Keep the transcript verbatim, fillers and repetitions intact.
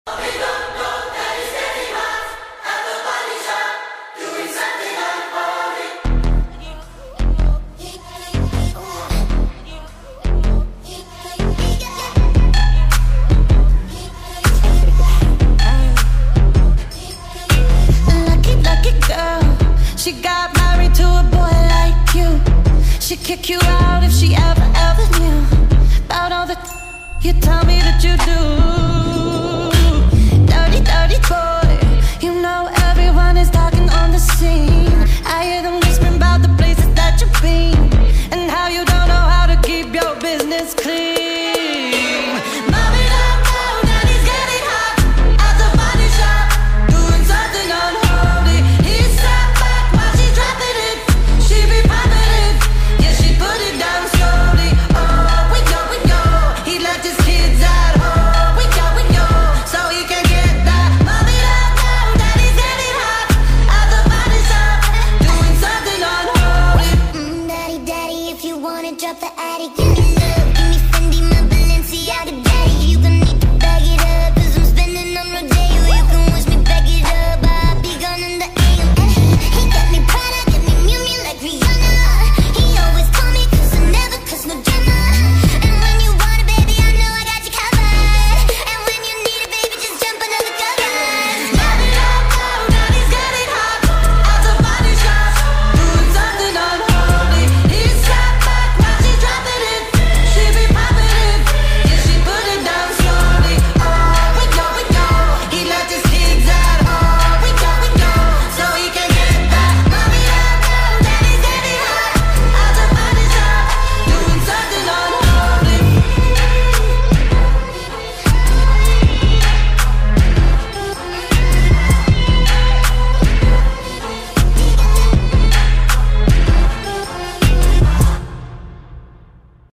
She got married to a boy like you. She'd kick you out if she ever, ever knew about all the you tell me that you do. Dirty, dirty boy. You know everyone is talking on the scene.